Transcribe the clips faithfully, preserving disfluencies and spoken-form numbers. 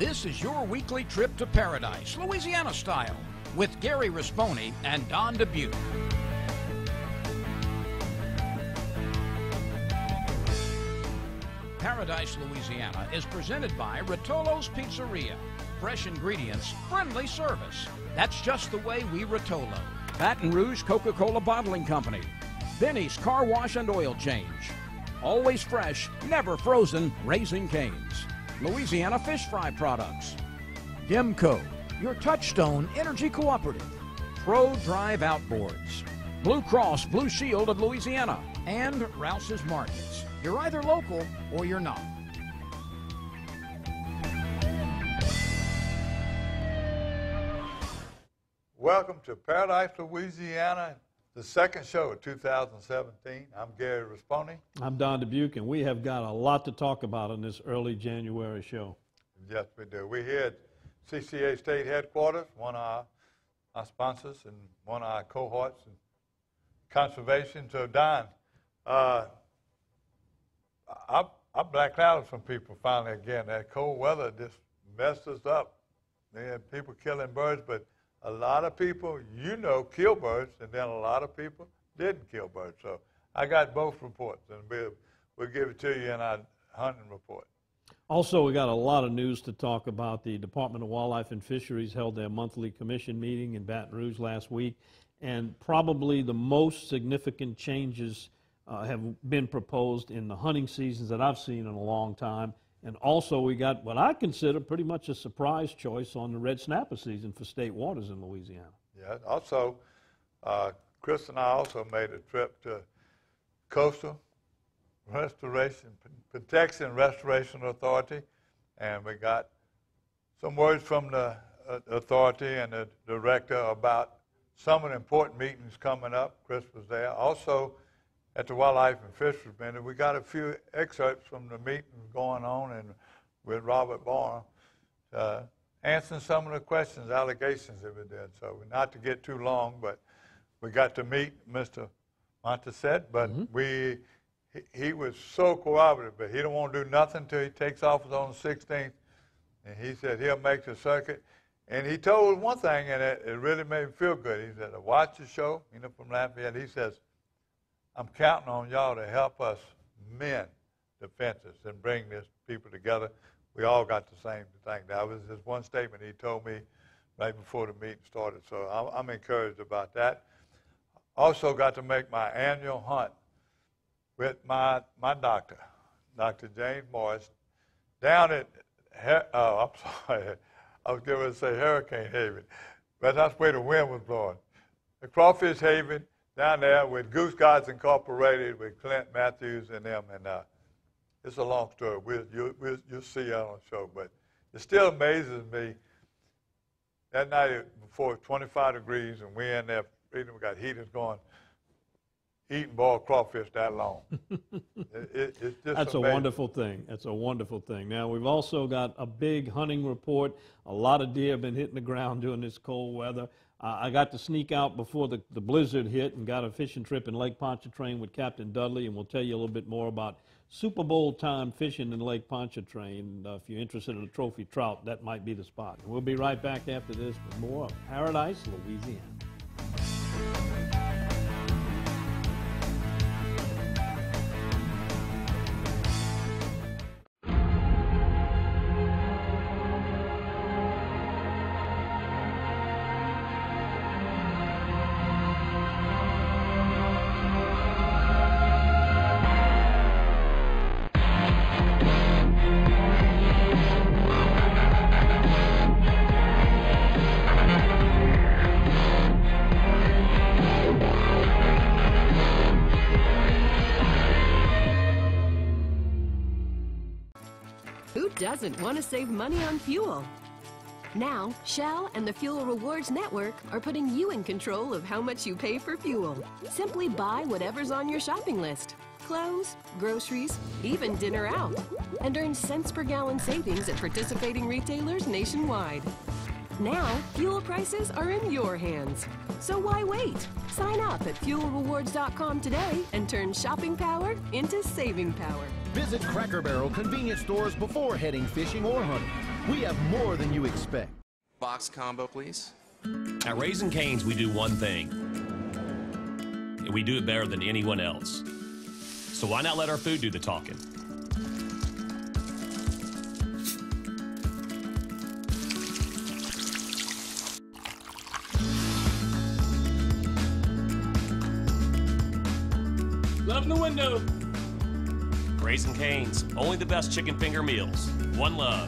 This is your weekly trip to paradise, Louisiana style, with Gary Risponi and Don Dubuque. Paradise, Louisiana is presented by Rotolo's Pizzeria. Fresh ingredients, friendly service. That's just the way we Rotolo. Baton Rouge Coca-Cola Bottling Company. Benny's Car Wash and Oil Change. Always fresh, never frozen, Raising Cane's. Louisiana Fish Fry Products. Gemco, your touchstone energy cooperative. Pro Drive Outboards. Blue Cross Blue Shield of Louisiana. And Rouse's Markets. You're either local or you're not. Welcome to Paradise, Louisiana, the second show of two thousand seventeen. I'm Gary Risponi. I'm Don Dubuque, and we have got a lot to talk about in this early January show. Yes, we do. We're here at C C A State Headquarters, one of our, our sponsors and one of our cohorts in conservation. So, Don, uh, I, I blacked out some people finally again. That cold weather just messed us up. They had people killing birds, but a lot of people, you know, kill birds, and then a lot of people didn't kill birds. So I got both reports, and we'll, we'll give it to you in our hunting report. Also, we got a lot of news to talk about. The Department of Wildlife and Fisheries held their monthly commission meeting in Baton Rouge last week, and probably the most significant changes uh, have been proposed in the hunting seasons that I've seen in a long time. And also, we got what I consider pretty much a surprise choice on the red snapper season for state waters in Louisiana. Yeah, also, uh, Chris and I also made a trip to Coastal Restoration, Protection Restoration Authority, and we got some words from the uh, authority and the director about some of the important meetings coming up. Chris was there. Also, at the Wildlife and Fisheries Meeting, we got a few excerpts from the meeting going on and with Robert Barr, uh, answering some of the questions, allegations that we did. So not to get too long, but we got to meet Mister Montesette, but mm-hmm. we he, he was so cooperative, but he don't want to do nothing until he takes office on the sixteenth, and he said he'll make the circuit. And he told one thing, and it, it really made me feel good. He said, I watched the show, you know, from Lafayette. He says, I'm counting on y'all to help us mend the fences and bring these people together. We all got the same thing. That was just one statement he told me right before the meeting started. So I'm, I'm encouraged about that. Also got to make my annual hunt with my my doctor, Doctor James Morris, down at, oh, I'm sorry, I was going to say Hurricane Haven, but that's where the wind was blowing. The Crawfish Haven, down there with Goose Guides Incorporated, with Clint Matthews and them, and uh, it's a long story. We'll, you'll, we'll, you'll see it on the show, but it still amazes me. That night before twenty-five degrees, and we're in there, we got heaters going, eating boiled crawfish that long. it, it, it's just That's amazing. A wonderful thing. That's a wonderful thing. Now, we've also got a big hunting report. A lot of deer have been hitting the ground during this cold weather. Uh, I got to sneak out before the, the blizzard hit and got a fishing trip in Lake Pontchartrain with Captain Dudley, and we'll tell you a little bit more about Super Bowl time fishing in Lake Pontchartrain. Uh, if you're interested in a trophy trout, that might be the spot. And we'll be right back after this with more of Paradise, Louisiana. Doesn't want to save money on fuel? Now, Shell and the Fuel Rewards Network are putting you in control of how much you pay for fuel. Simply buy whatever's on your shopping list. Clothes, groceries, even dinner out. And earn cents per gallon savings at participating retailers nationwide. Now, fuel prices are in your hands. So why wait? Sign up at fuel rewards dot com today and turn shopping power into saving power. Visit Cracker Barrel convenience stores before heading fishing or hunting. We have more than you expect. Box combo, please. At Raising Cane's, we do one thing, and we do it better than anyone else. So why not let our food do the talking? Love in the window. Raising Cane's, only the best chicken finger meals. One love.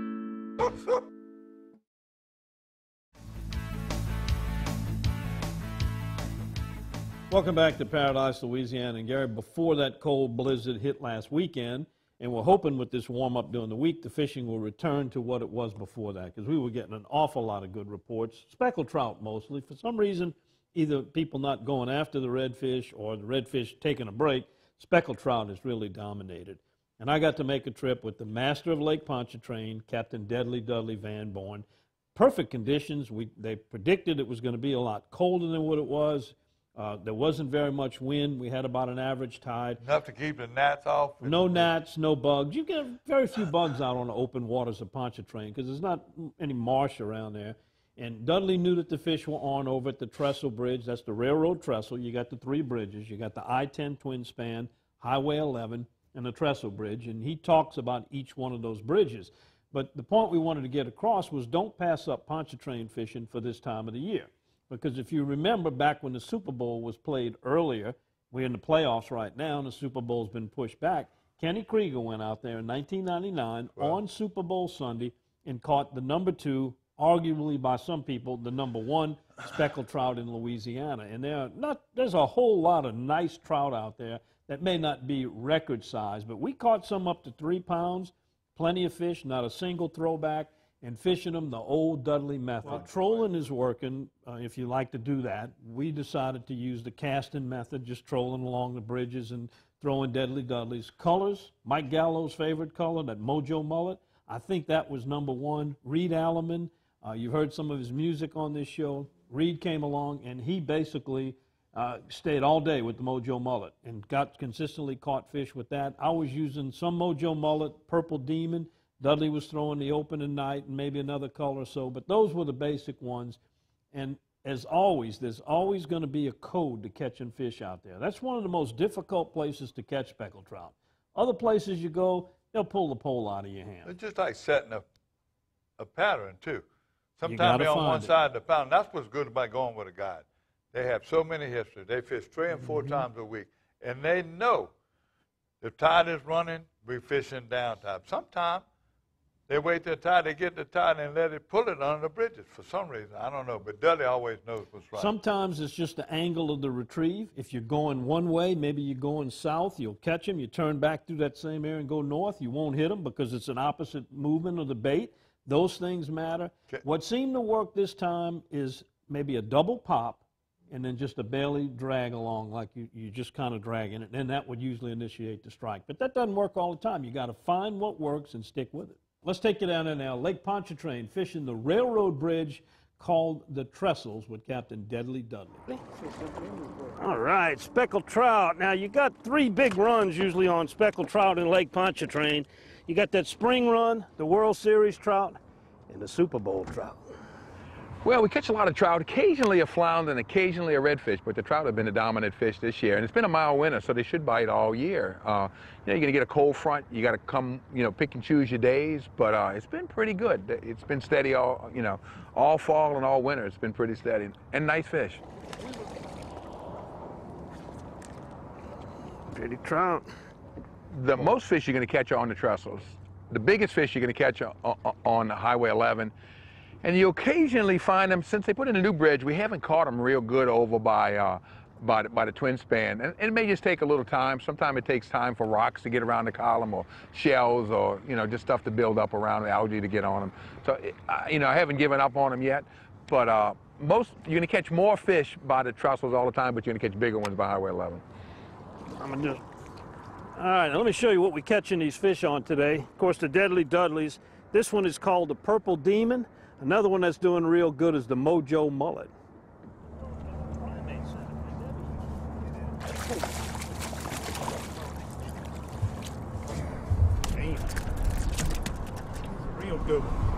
Welcome back to Paradise, Louisiana. And Gary, before that cold blizzard hit last weekend, and we're hoping with this warm-up during the week, the fishing will return to what it was before that, because we were getting an awful lot of good reports, speckled trout mostly. For some reason, either people not going after the redfish or the redfish taking a break, speckled trout has really dominated. And I got to make a trip with the master of Lake Pontchartrain, Captain Deadly Dudley Van Born. Perfect conditions. We, they predicted it was going to be a lot colder than what it was. Uh, there wasn't very much wind. We had about an average tide. Enough to keep the gnats off? No gnats, no bugs. You get very few bugs out on the open waters of Pontchartrain because there's not any marsh around there. And Dudley knew that the fish were on over at the Trestle Bridge. That's the railroad trestle. You got the three bridges. You got the I ten twin span, Highway eleven, and the Trestle Bridge. And he talks about each one of those bridges. But the point we wanted to get across was don't pass up Pontchartrain fishing for this time of the year. Because if you remember back when the Super Bowl was played earlier, we're in the playoffs right now, and the Super Bowl's been pushed back. Kenny Krieger went out there in nineteen ninety-nine wow. on Super Bowl Sunday and caught the number two, arguably by some people, the number one speckled trout in Louisiana. And there are not, there's a whole lot of nice trout out there that may not be record size, but we caught some up to three pounds, plenty of fish, not a single throwback, and fishing them the old Dudley method. Well, trolling is working, uh, if you like to do that. We decided to use the casting method, just trolling along the bridges and throwing Deadly Dudleys. Colors, Mike Gallo's favorite color, that Mojo mullet, I think that was number one. Reed Alleman, uh, you've heard some of his music on this show. Reed came along, and he basically uh, stayed all day with the Mojo mullet and got consistently caught fish with that. I was using some Mojo mullet, Purple Demon. Dudley was throwing the opening night and maybe another color or so, but those were the basic ones. And as always, there's always going to be a code to catching fish out there. That's one of the most difficult places to catch speckled trout. Other places you go, they'll pull the pole out of your hand. It's just like setting a, a pattern, too. Sometimes they're on one it. side of the pattern. That's what's good about going with a guide. They have so many histories. They fish three and four mm-hmm. times a week, and they know the tide is running, we're fishing down time. Sometimes they wait till the tide, they get the tide and let it pull it under the bridges for some reason. I don't know, but Dudley always knows what's right. Sometimes it's just the angle of the retrieve. If you're going one way, maybe you're going south, you'll catch them. You turn back through that same area and go north, you won't hit them because it's an opposite movement of the bait. Those things matter. Okay. What seemed to work this time is maybe a double pop and then just a belly drag along like you, you just kind of dragging it, and that would usually initiate the strike. But that doesn't work all the time. You got to find what works and stick with it. Let's take you down there now. Lake Pontchartrain, fishing the railroad bridge called the Trestles with Captain Deadly Dudley. All right, speckled trout. Now, you got three big runs usually on speckled trout in Lake Pontchartrain. You got that spring run, the World Series trout, and the Super Bowl trout. Well, we catch a lot of trout, occasionally a flounder and occasionally a redfish, but the trout have been the dominant fish this year. And it's been a mild winter, so they should bite all year. Uh, you know, you're going to get a cold front. You got to come, you know, pick and choose your days, but uh, it's been pretty good. It's been steady all, you know, all fall and all winter. It's been pretty steady and nice fish. Pretty trout. The most fish you're going to catch are on the trestles. The biggest fish you're going to catch on, on Highway eleven. And you occasionally find them, since they put in a new bridge, we haven't caught them real good over by, uh, by, the, by the twin span. And, and it may just take a little time. Sometimes it takes time for rocks to get around the column or shells or, you know, just stuff to build up around the algae to get on them. So, it, uh, you know, I haven't given up on them yet. But uh, most, you're going to catch more fish by the trestles all the time, but you're going to catch bigger ones by Highway eleven. I'm going to do it. All right, now let me show you what we're catching these fish on today. Of course, the Deadly Dudleys. This one is called the Purple Demon. Another one that's doing real good is the Mojo mullet. Damn. Real good one.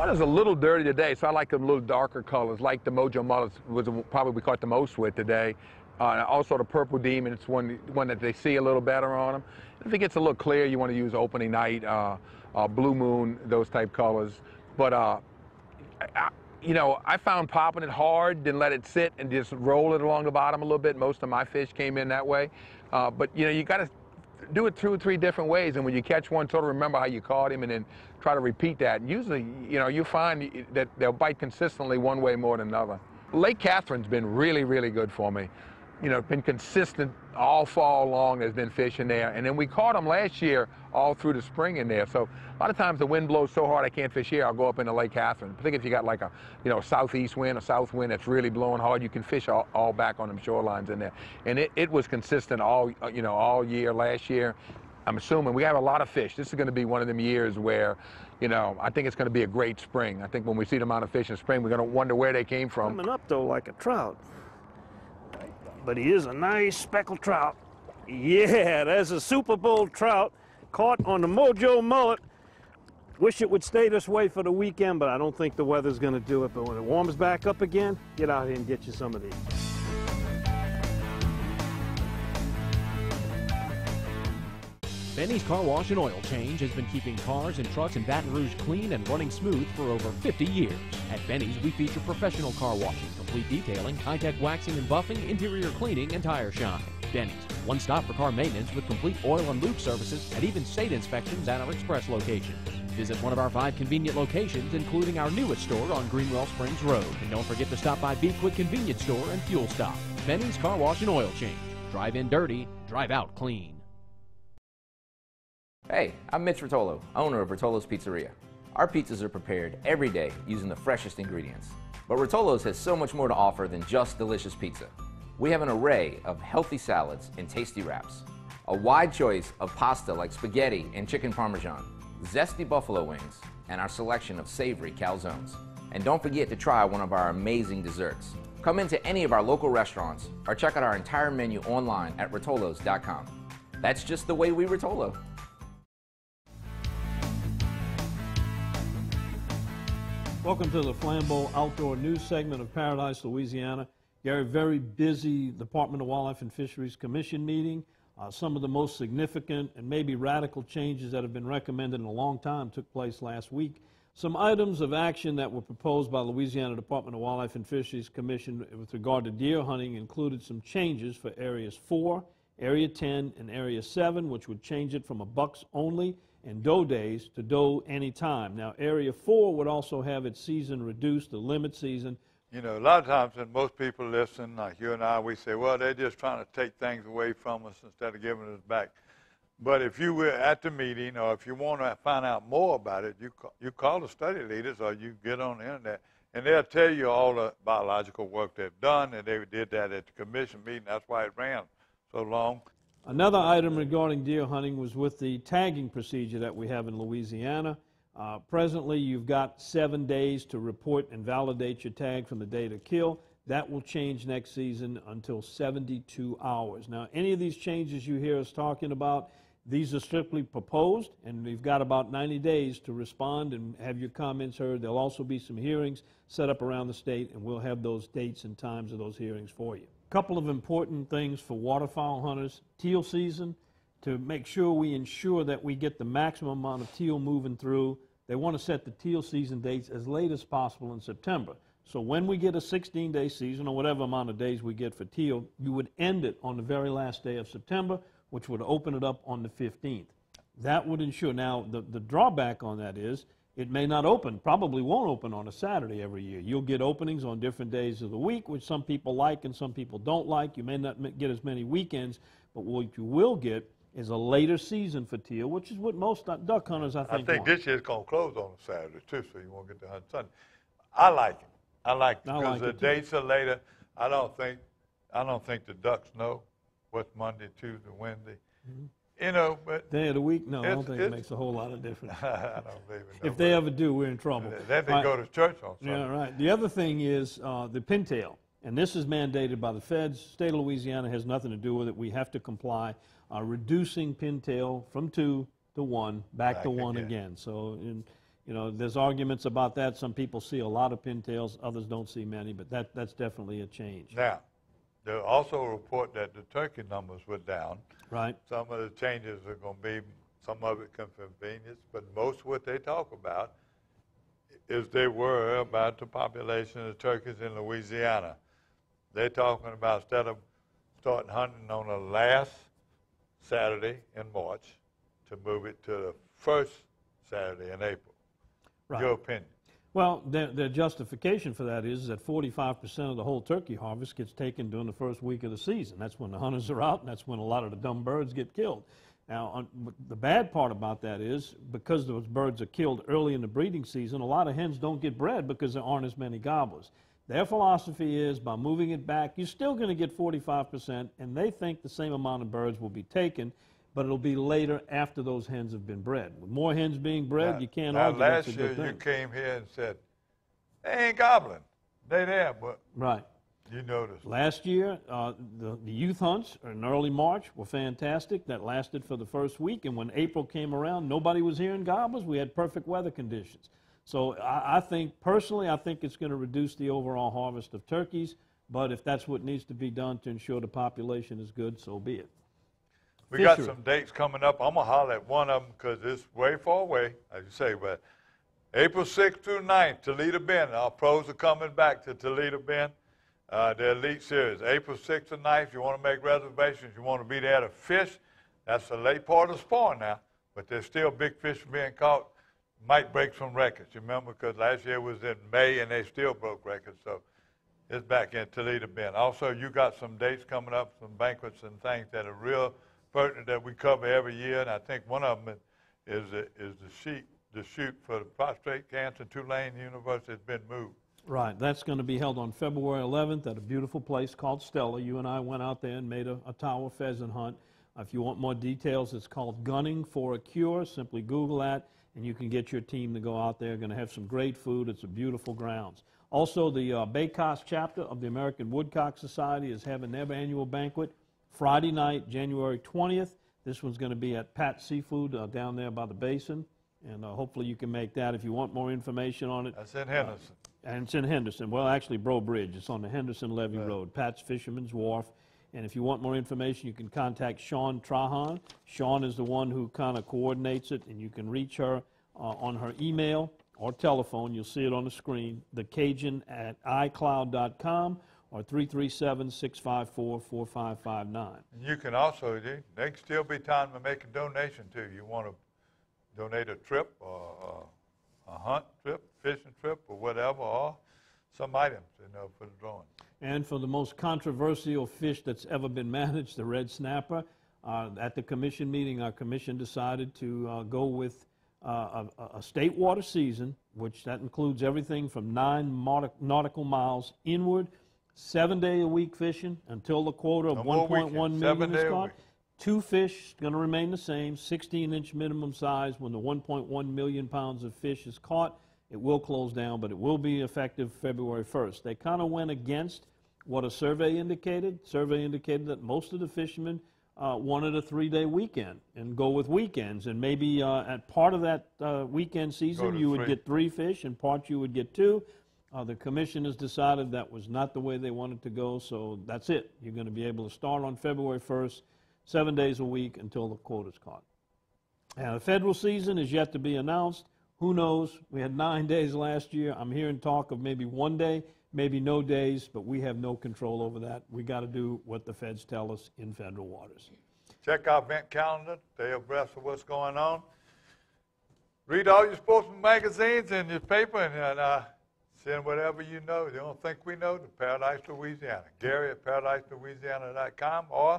water's a little dirty today, so I like them a little darker colors, like the Mojo Mullets was probably we caught the most with today. Uh, also the Purple Demon, it's one, one that they see a little better on them. If it gets a little clear, you want to use opening night, uh, uh, Blue Moon, those type colors. But, uh, I, you know, I found popping it hard, then let it sit and just roll it along the bottom a little bit. Most of my fish came in that way. Uh, but, you know, you got to do it two or three different ways, and when you catch one, sort of remember how you caught him and then try to repeat that. And usually, you know, you find that they'll bite consistently one way more than another. Lake Catherine's been really, really good for me. You know, been consistent all fall long. There's been fish in there, and then we caught them last year all through the spring in there. So a lot of times the wind blows so hard I can't fish here. I'll go up into Lake Catherine. I think if you got like a, you know, southeast wind, a south wind that's really blowing hard, you can fish all, all back on them shorelines in there. And it, it was consistent all, you know, all year last year. I'm assuming we have a lot of fish. This is going to be one of them years where, you know, I think it's going to be a great spring. I think when we see the amount of fish in spring, we're going to wonder where they came from. Coming up though like a trout. But he is a nice speckled trout. Yeah, there's a Super Bowl trout caught on the Mojo Mullet. Wish it would stay this way for the weekend, but I don't think the weather's going to do it. But when it warms back up again, get out here and get you some of these. Benny's Car Wash and Oil Change has been keeping cars and trucks in Baton Rouge clean and running smooth for over fifty years. At Benny's, we feature professional car washing, complete detailing, high-tech waxing and buffing, interior cleaning, and tire shine. Benny's, one stop for car maintenance with complete oil and lube services and even state inspections at our express locations. Visit one of our five convenient locations, including our newest store on Greenwell Springs Road. And don't forget to stop by Be Quick Convenience Store and Fuel Stop. Benny's Car Wash and Oil Change. Drive in dirty, drive out clean. Hey, I'm Mitch Rotolo, owner of Rotolo's Pizzeria. Our pizzas are prepared every day using the freshest ingredients. But Rotolo's has so much more to offer than just delicious pizza. We have an array of healthy salads and tasty wraps, a wide choice of pasta like spaghetti and chicken parmesan, zesty buffalo wings, and our selection of savory calzones. And don't forget to try one of our amazing desserts. Come into any of our local restaurants or check out our entire menu online at rotolos dot com. That's just the way we Rotolo. Welcome to the Flambeau Outdoor News segment of Paradise, Louisiana. Gary, very busy Department of Wildlife and Fisheries Commission meeting. Uh, some of the most significant and maybe radical changes that have been recommended in a long time took place last week. Some items of action that were proposed by Louisiana Department of Wildlife and Fisheries Commission with regard to deer hunting included some changes for Areas four, Area ten, and Area seven, which would change it from a bucks only and doe days to doe anytime. Now, Area four would also have its season reduced, the limit season. You know, a lot of times when most people listen, like you and I, we say, well, they're just trying to take things away from us instead of giving us back. But if you were at the meeting or if you want to find out more about it, you call, you call the study leaders or you get on the internet, and they'll tell you all the biological work they've done, and they did that at the commission meeting. That's why it ran so long. Another item regarding deer hunting was with the tagging procedure that we have in Louisiana. Uh, presently, you've got seven days to report and validate your tag from the date of kill. That will change next season until seventy-two hours. Now, any of these changes you hear us talking about, these are strictly proposed, and we've got about ninety days to respond and have your comments heard. There'll also be some hearings set up around the state, and we'll have those dates and times of those hearings for you. A couple of important things for waterfowl hunters: teal season, to make sure we ensure that we get the maximum amount of teal moving through. They want to set the teal season dates as late as possible in September. So when we get a sixteen day season, or whatever amount of days we get for teal, you would end it on the very last day of September, which would open it up on the fifteenth. That would ensure. Now, the, the drawback on that is it may not open, probably won't open on a Saturday every year. You'll get openings on different days of the week, which some people like and some people don't like. You may not get as many weekends, but what you will get is a later season for teal, which is what most duck hunters, I think, I think want. this year's going to close on a Saturday, too, so you won't get to hunt Sunday. I like it. I like it I because like the it too. dates are later. I don't think, I don't think the ducks know what's Monday, Tuesday, Wednesday. Mm-hmm. You know, but day of the week, no, I don't think it makes a whole lot of difference. I don't even know. If they ever do, we're in trouble. Then they right. go to church on Sunday. Yeah, right. The other thing is uh, the pintail, and this is mandated by the feds. State of Louisiana has nothing to do with it. We have to comply. Uh, reducing pintail from two to one, back, back to one again. again. So in, you know, there's arguments about that. Some people see a lot of pintails, others don't see many, but that, that's definitely a change. Now, there also a report that the turkey numbers were down. Right. Some of the changes are going to be, some of it convenience, but most of what they talk about is they worry about the population of turkeys in Louisiana. They're talking about instead of starting hunting on the last Saturday in March, to move it to the first Saturday in April. Right. Your opinion? Well, their, their justification for that is that forty-five percent of the whole turkey harvest gets taken during the first week of the season. That's when the hunters are out, and that's when a lot of the dumb birds get killed. Now, on, the bad part about that is because those birds are killed early in the breeding season, a lot of hens don't get bred because there aren't as many gobblers. Their philosophy is by moving it back, you're still going to get forty-five percent, and they think the same amount of birds will be taken, but it'll be later after those hens have been bred. With more hens being bred, now, you can't now argue that's a good last thing. year you came here and said, they ain't gobbling. They there, but right. You noticed. Last year, uh, the, the youth hunts in early March were fantastic. That lasted for the first week, and when April came around, nobody was hearing gobblers. We had perfect weather conditions. So I, I think, personally, I think it's going to reduce the overall harvest of turkeys, but if that's what needs to be done to ensure the population is good, so be it. We Fishery. got some dates coming up. I'm going to holler at one of them because it's way far away, as you say, but April sixth through ninth, Toledo Bend. Our pros are coming back to Toledo Bend. Uh, the Elite Series, April sixth and ninth. You want to make reservations. You want to be there to fish. That's the late part of spring now, but there's still big fish being caught. Might break some records. You remember, because last year was in May and they still broke records. So it's back in Toledo Bend. Also, you got some dates coming up, some banquets and things that are real pertinent that we cover every year. And I think one of them is is, is the shoot the shoot for the prostate cancer. Tulane University has been moved. Right. That's going to be held on February eleventh at a beautiful place called Stella. You and I went out there and made a, a tower pheasant hunt. Uh, if you want more details, it's called Gunning for a Cure. Simply Google that, and you can get your team to go out there. Going to have some great food. It's a beautiful grounds. Also, the uh, Baycos chapter of the American Woodcock Society is having their annual banquet Friday night, January twentieth. This one's going to be at Pat's Seafood uh, down there by the basin, and uh, hopefully you can make that. If you want more information on it. That's in Henderson. Uh, and it's in Henderson. Well, actually, Bro Bridge. It's on the Henderson-Levee right. Road, Pat's Fisherman's Wharf. And if you want more information, you can contact Sean Trahan. Sean is the one who kind of coordinates it, and you can reach her uh, on her email or telephone. You'll see it on the screen, the Cajun at i cloud dot com or three three seven, six five four, four five five nine. And you can also, there can still be time to make a donation too. You want to donate a trip or a hunt trip, fishing trip, or whatever, or some items, you know, for the drawing. And for the most controversial fish that's ever been managed, the red snapper, uh, at the commission meeting, our commission decided to uh, go with uh, a, a state water season, which that includes everything from nine nautical miles inward, seven day a week fishing until the quota of no one point one million is caught. Week. Two fish going to remain the same, sixteen inch minimum size. When the one point one million pounds of fish is caught, it will close down, but it will be effective February first. They kind of went against what a survey indicated. Survey indicated that most of the fishermen uh, wanted a three-day weekend and go with weekends. And maybe uh, at part of that uh, weekend season, you would three. get three fish, and part you would get two. Uh, the commission has decided that was not the way they wanted to go, so that's it. You're going to be able to start on February first, seven days a week until the quota's caught. And the federal season is yet to be announced. Who knows? We had nine days last year. I'm hearing talk of maybe one day, maybe no days, but we have no control over that. We got to do what the feds tell us in federal waters. Check our event calendar, stay abreast of what's going on. Read all your sportsman magazines and your paper, and uh, send whatever you know. You don't think we know, to Paradise, Louisiana. Gary at paradise louisiana dot com or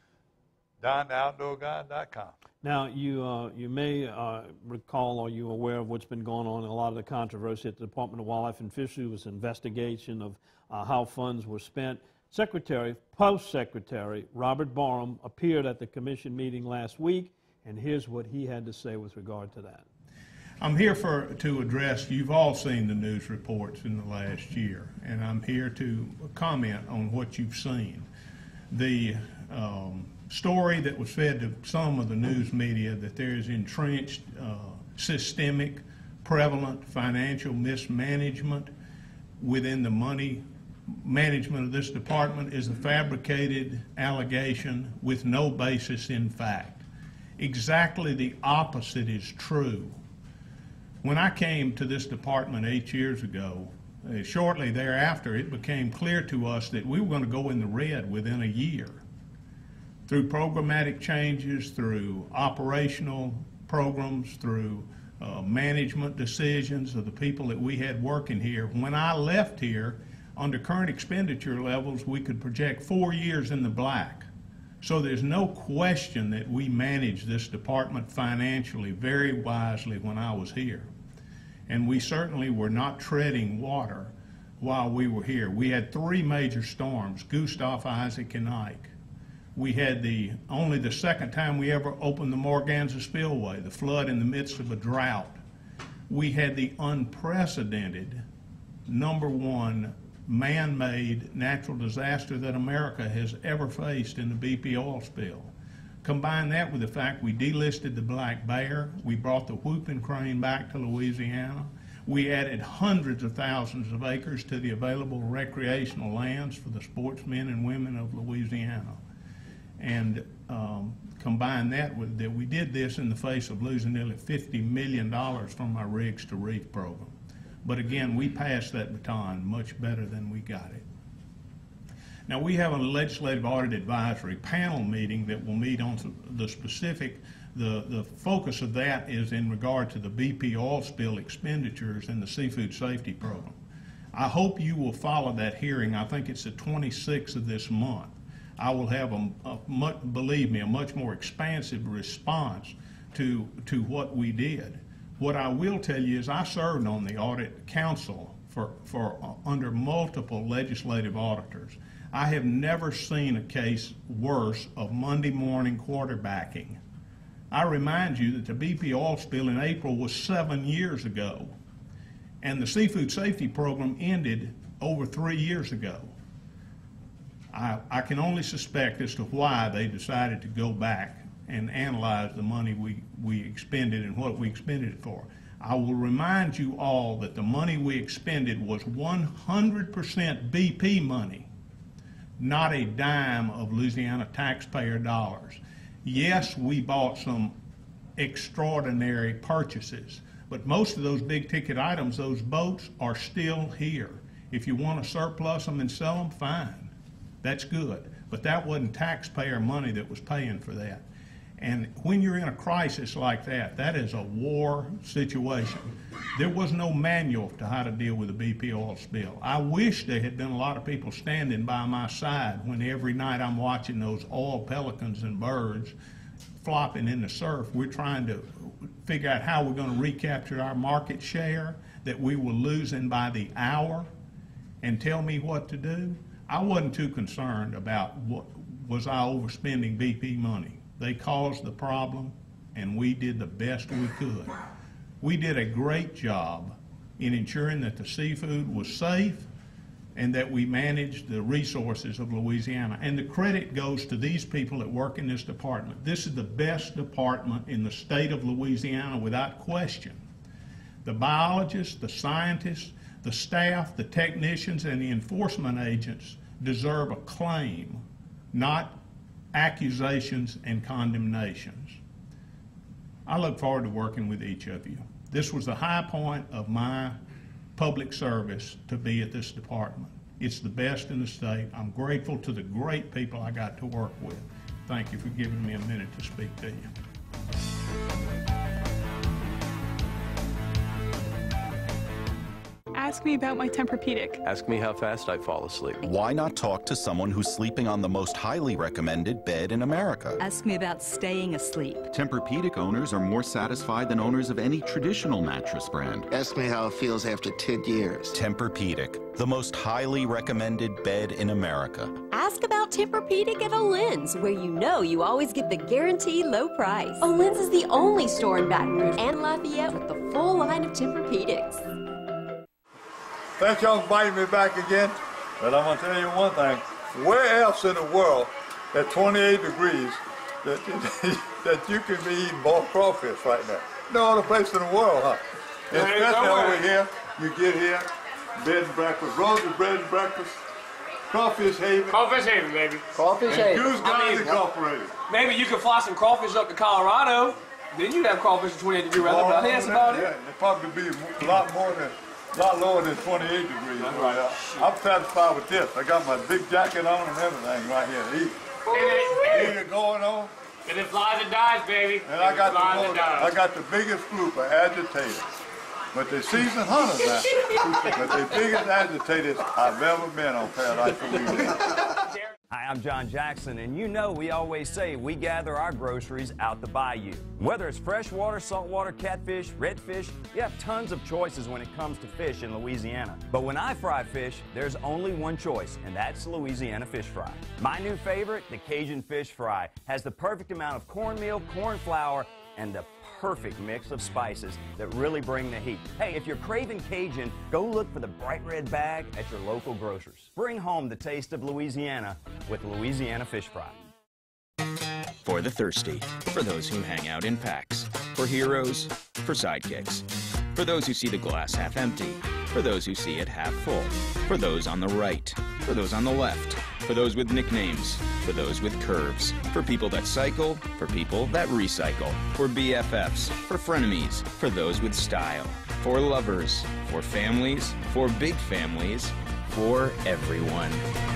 don the outdoor guide dot com. Now, you uh, you may uh, recall, or you're aware of what's been going on in a lot of the controversy at the Department of Wildlife and Fisheries was investigation of uh, how funds were spent. Secretary, Post-Secretary Robert Barham appeared at the commission meeting last week, and here's what he had to say with regard to that. I'm here for to address, you've all seen the news reports in the last year, and I'm here to comment on what you've seen. The um, story that was fed to some of the news media that there is entrenched uh, systemic prevalent financial mismanagement within the money management of this department is a fabricated allegation with no basis in fact. Exactly the opposite is true. When I came to this department eight years ago, uh, shortly thereafter, it became clear to us that we were going to go in the red within a year. Through programmatic changes, through operational programs, through uh, management decisions of the people that we had working here. When I left here, under current expenditure levels, we could project four years in the black. So there's no question that we managed this department financially very wisely when I was here. And we certainly were not treading water while we were here. We had three major storms, Goose, Isaac, and Ike. We had the only the second time we ever opened the Morganza Spillway, the flood in the midst of a drought. We had the unprecedented number one man-made natural disaster that America has ever faced in the B P oil spill. Combine that with the fact we delisted the black bear, we brought the whooping crane back to Louisiana, we added hundreds of thousands of acres to the available recreational lands for the sportsmen and women of Louisiana. And um, combine that with that we did this in the face of losing nearly fifty million dollars from our Rigs to Reef program. But again, we passed that baton much better than we got it. Now, we have a legislative audit advisory panel meeting that will meet on the specific, the, the focus of that is in regard to the B P oil spill expenditures and the seafood safety program. I hope you will follow that hearing. I think it's the twenty-sixth of this month. I will have, a, a much, believe me, a much more expansive response to, to what we did. What I will tell you is I served on the audit council for, for uh, under multiple legislative auditors. I have never seen a case worse of Monday morning quarterbacking. I remind you that the B P oil spill in April was seven years ago, and the seafood safety program ended over three years ago. I, I can only suspect as to why they decided to go back and analyze the money we, we expended and what we expended it for. I will remind you all that the money we expended was one hundred percent B P money, not a dime of Louisiana taxpayer dollars. Yes, we bought some extraordinary purchases, but most of those big ticket items, those boats, are still here. If you want to surplus them and sell them, fine. That's good. But that wasn't taxpayer money that was paying for that. And when you're in a crisis like that, that is a war situation. There was no manual to how to deal with a B P oil spill. I wish there had been a lot of people standing by my side when every night I'm watching those oil pelicans and birds flopping in the surf. We're trying to figure out how we're going to recapture our market share that we were losing by the hour and tell me what to do. I wasn't too concerned about what was I overspending B P money. They caused the problem, and we did the best we could. We did a great job in ensuring that the seafood was safe and that we managed the resources of Louisiana. And the credit goes to these people that work in this department. This is the best department in the state of Louisiana without question. The biologists, the scientists, the staff, the technicians, and the enforcement agents deserve a claim, not accusations and condemnations. I look forward to working with each of you. This was the high point of my public service to be at this department. It's the best in the state. I'm grateful to the great people I got to work with. Thank you for giving me a minute to speak to you. Ask me about my Tempur-Pedic. Ask me how fast I fall asleep. Why not talk to someone who's sleeping on the most highly recommended bed in America? Ask me about staying asleep. Tempur-Pedic owners are more satisfied than owners of any traditional mattress brand. Ask me how it feels after ten years. Tempur-Pedic, the most highly recommended bed in America. Ask about Tempur-Pedic at Olin's, where you know you always get the guaranteed low price. Olin's is the only store in Baton Rouge and Lafayette with the full line of Tempur-Pedics. Thank y'all for inviting me back again. But I'm going to tell you one thing. Where else in the world at twenty-eight degrees that, that you can be eating boiled crawfish right now? No other place in the world, huh? Especially over here, you get here, bed and breakfast, Rose's bread and breakfast, Crawfish Haven. Crawfish Haven, baby. Crawfish and Haven. Goose I mean, Incorporated. Maybe you can fly some crawfish up to Colorado, then you'd have crawfish in twenty-eight degree weather, but I think that's about yeah, it. It'd probably be a lot more than, a lot lower than twenty-eight degrees. Right. I'm satisfied with this. I got my big jacket on and everything right here. Heater going on. And it flies and dies, baby. And I got, flies the most, I got the biggest group of agitators. But they're seasoned hunters now. But the biggest agitators I've ever been on Paradise, Louisiana. Hi, I'm John Jackson, and you know we always say we gather our groceries out the bayou. Whether it's freshwater, saltwater, catfish, redfish, you have tons of choices when it comes to fish in Louisiana. But when I fry fish, there's only one choice, and that's Louisiana fish fry. My new favorite, the Cajun fish fry, has the perfect amount of cornmeal, corn flour, and the perfect mix of spices that really bring the heat. Hey, if you're craving Cajun, go look for the bright red bag at your local grocers. Bring home the taste of Louisiana with Louisiana Fish Fry. For the thirsty, for those who hang out in packs, for heroes, for sidekicks, for those who see the glass half empty, for those who see it half full, for those on the right, for those on the left, for those with nicknames, for those with curves, for people that cycle, for people that recycle, for B F Fs, for frenemies, for those with style, for lovers, for families, for big families, for everyone.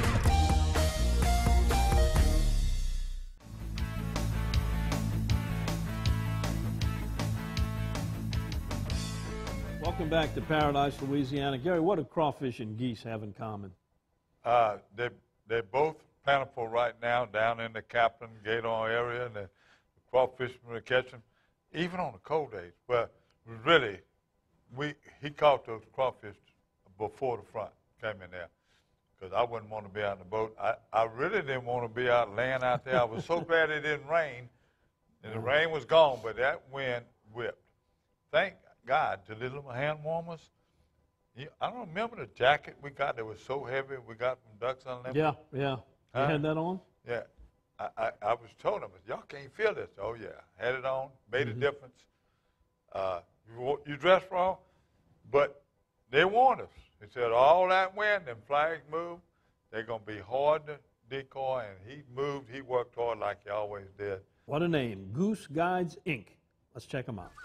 Welcome back to Paradise, Louisiana. Gary, what do crawfish and geese have in common? Uh, they, they're both plentiful right now down in the Kaplan, Gaydon area, and the crawfishermen are catching, even on the cold days. Well, really, we he caught those crawfish before the front came in there, because I wouldn't want to be out in the boat. I, I really didn't want to be out laying out there. I was so glad it didn't rain, and the rain was gone, but that wind whipped. Thank God, the little hand warmers. You, I don't remember the jacket we got that was so heavy we got from Ducks Unlimited. Yeah, yeah. You Huh? had that on? Yeah. I, I, I was told them, y'all can't feel this. Oh, yeah. Had it on, made Mm-hmm. a difference. Uh, you, you dressed wrong, but they warned us. They said, all that wind and flags move, they're going to be hard to decoy, and he moved. He worked hard like he always did. What a name, Goose Guides, Incorporated. Let's check them out.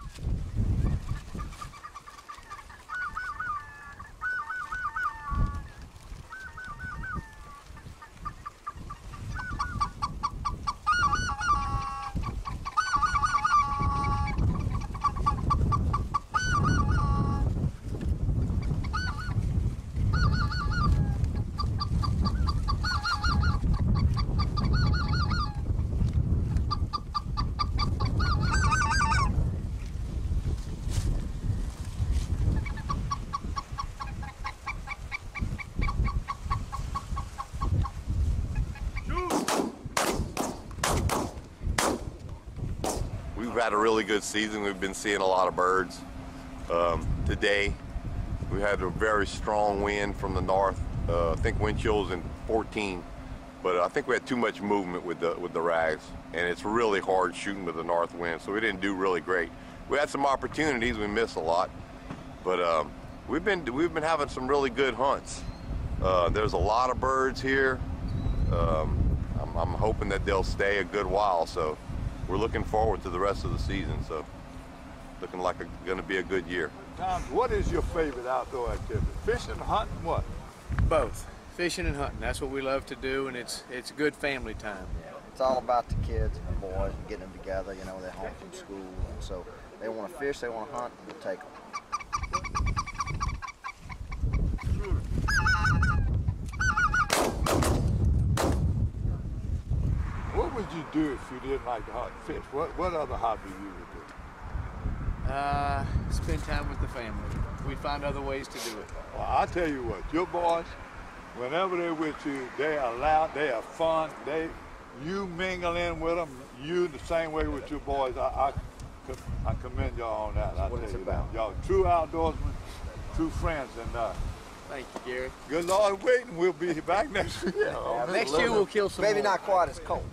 We've had a really good season. We've been seeing a lot of birds. Um, today, we had a very strong wind from the north. Uh, I think wind chills in fourteen, but I think we had too much movement with the with the rags, and it's really hard shooting with the north wind, so we didn't do really great. We had some opportunities. We missed a lot, but um, we've been we've been having some really good hunts. Uh, there's a lot of birds here. Um, I'm, I'm hoping that they'll stay a good while. So. We're looking forward to the rest of the season, so looking like it's going to be a good year. Tom, what is your favorite outdoor activity? Fishing, hunting, what? Both. Fishing and hunting. That's what we love to do, and it's it's good family time. It's all about the kids and the boys and getting them together. You know, they're home from school, and so they want to fish, they want to hunt, we take them. What would you do if you didn't like to hunt and fish? What, what other hobby you would do? Uh, spend time with the family. We find other ways to do it. Well, I tell you what, your boys, whenever they're with you, they are loud, they are fun. They, you mingle in with them, you the same way with your boys. I, I, I commend y'all on that. I tell you that. Y'all true outdoorsmen, true friends, and uh, thank you, Gary. Good Lord waiting, we'll be back next year. Yeah, next year we'll kill some Maybe more. not quite as cold.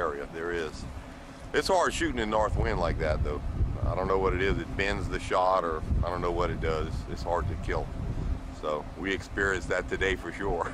area. There is. It's hard shooting in north wind like that, though. I don't know what it is. It bends the shot, or I don't know what it does. It's hard to kill. So we experienced that today for sure.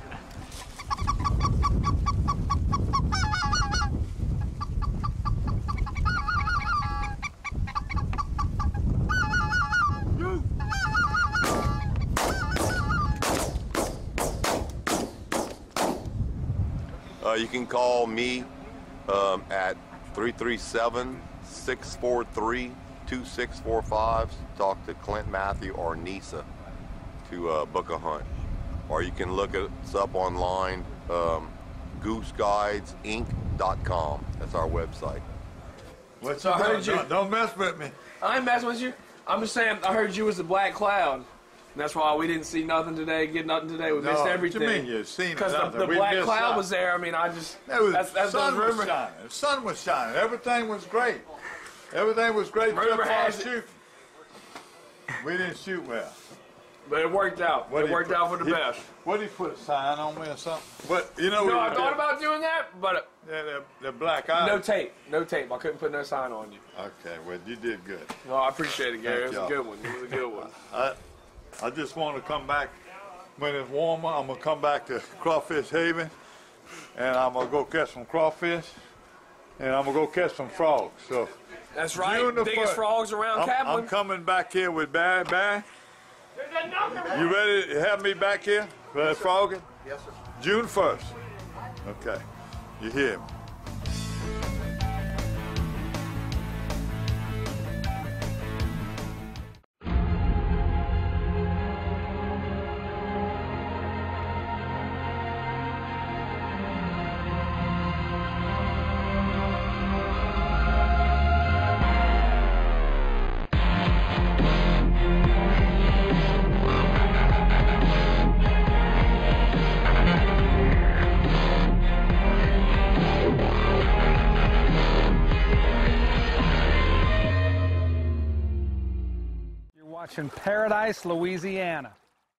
Uh, you can call me um, at three three seven, six four three, two six four five. Talk to Clint, Matthew, or Nisa to uh, book a hunt. Or you can look us up online, um, goose guides inc dot com. That's our website. What So you I heard doing? you. Don't, don't mess with me. I ain't messing with you. I'm just saying, I heard you was the black cloud. And that's why we didn't see nothing today, get nothing today. We No, missed what you everything. mean you seen Because the, nothing? the We black missed cloud out. was there. I mean, I just, It was, that's, that's sun those was rumors. shining. The sun was shining. Everything was great. Everything was great. Rumor except for our has it- shooting. We didn't shoot well. But it worked out. What it did he worked put- out for the he- best. What did he put a sign on me or something? But you know, No, we I did- thought about doing that, but uh, yeah, the, the black eye. no tape. No tape. I couldn't put no sign on you. Okay, well you did good. No, I appreciate it, Gary. Thank It was a y'all. good one. It was a good one. I, I just want to come back when it's warmer. I'm gonna come back to Crawfish Haven, and I'm gonna go catch some crawfish, and I'm gonna go catch some frogs. So That's right. June the Biggest first. frogs around I'm, Kaplan. I'm coming back here with Barry. Barry, you ready to have me back here for that frogging? Yes, sir. June first. Okay, you hear me? Watching Paradise, Louisiana.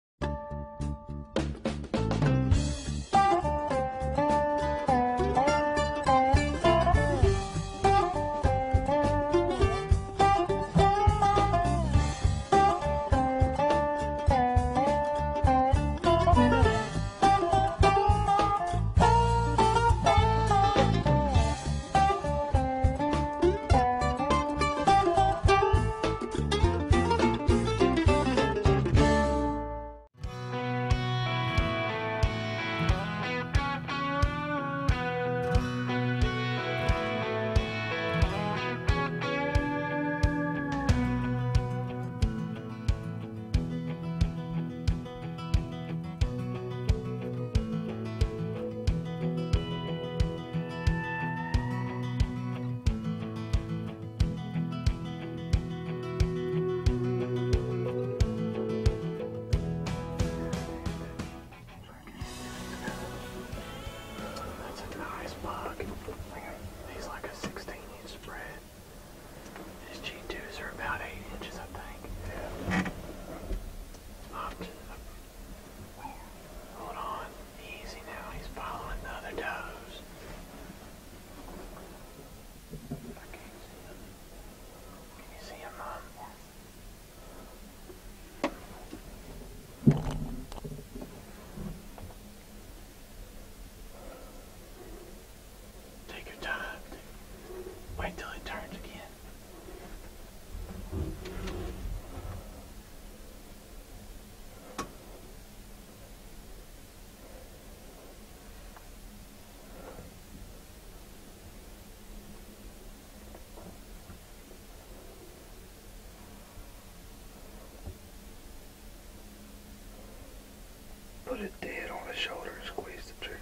Put it dead on the shoulder and squeeze the trigger.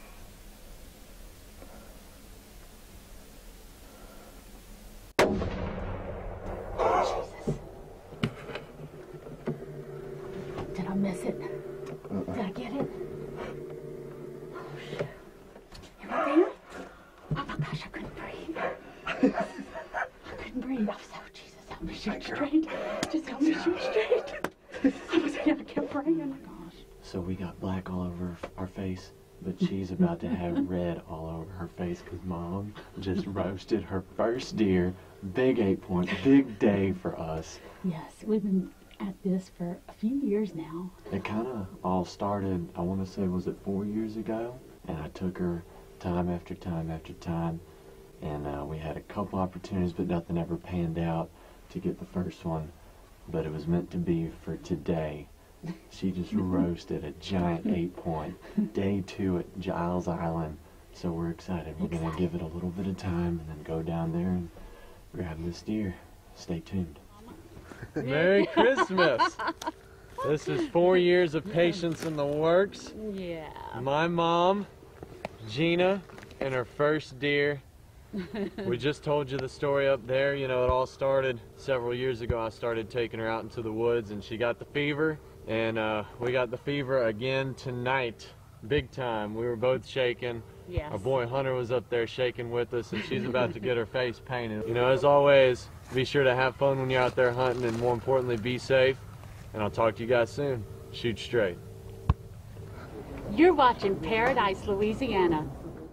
Did I miss it? Did I get it? Oh, shit. You right there? Oh, my gosh, I couldn't breathe. I couldn't breathe. I was so, Jesus, help me shoot straight. Just help me shoot straight. I was, yeah, I kept praying. Oh, my gosh. So we got black all over our face. but she's about to have red all over her face because Mom just roasted her first deer. Big eight point, big day for us. Yes, we've been at this for a few years now. It kind of all started, I want to say, was it four years ago? And I took her time after time after time, and uh, we had a couple opportunities, but nothing ever panned out to get the first one. But it was meant to be for today. She just roasted a giant eight point. Day two at Giles Island. So we're excited. We're going to give it a little bit of time and then go down there and grab this deer. Stay tuned. Merry Christmas. This is four years of patience in the works. Yeah. My mom, Gina, and her first deer. We just told you the story up there. You know, it all started several years ago. I started taking her out into the woods and she got the fever. And uh, we got the fever again tonight. Big time. We were both shaking. Yes. Our boy Hunter was up there shaking with us, and she's about to get her face painted. You know, as always, be sure to have fun when you're out there hunting, and more importantly, be safe. And I'll talk to you guys soon. Shoot straight. You're watching Paradise, Louisiana.